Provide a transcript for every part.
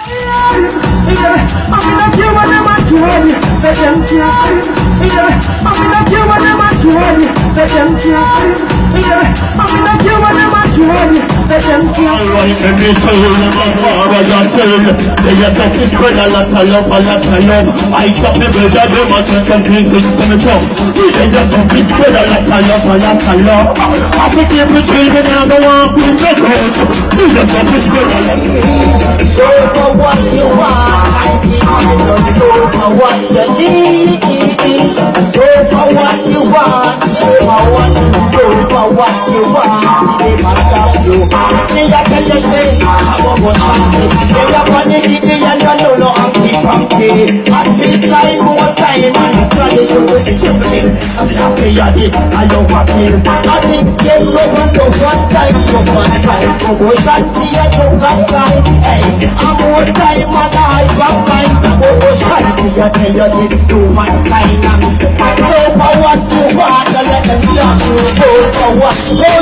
I'm not you when I'm at you, so them can't see. I'm not you when I'm at you, so them can't see. I'm not you when I'm at you, so them can't see. Let me tell you, my father, I tell you, they just have to spread a lot of love, a lot of love. I got me better than my second king to the top. They just have to spread a lot of love, a lot of love. I think every children are the one who make us. They just have to spread a lot of love. Go for what you want, just go for what you need. Go for what you want, go for what you want. They must stop you. See that tell you say, I'm over something. They are money, they are no happy. I see side more time and try to do this tripping. I'm happy at it, I love happy. I think scale over to one time, so one time. Go Shanti, I don't got time. Hey, I'm more time and I got time. Go Shanti, I tell you this too much time. Go for what you want, let them stop you. Go for what you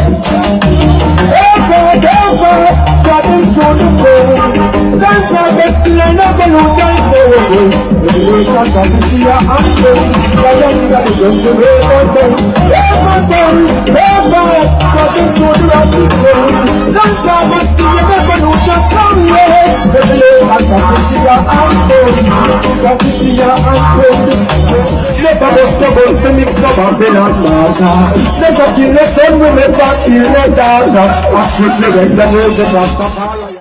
Dance a best line of the hotel forward. Relations of the sea and soul. The young guy is on the way on them. Never done, never. Talking to the rocky road. Dance a best line of the hotel somewhere. Relations of the sea and soul. The sea and soul. Never must trouble to mix up and be not water. Never kill the sun, we never kill the daughter. I should select the music of the